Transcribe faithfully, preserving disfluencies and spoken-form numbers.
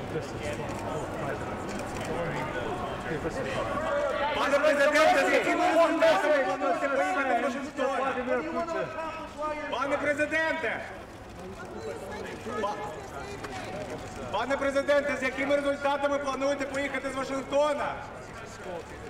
Пане президенте, з якими результатами плануєте поїхати в Вашингтон? Пане президенте! Па- Пане президенте, з якими результатами плануєте поїхати з Вашингтона?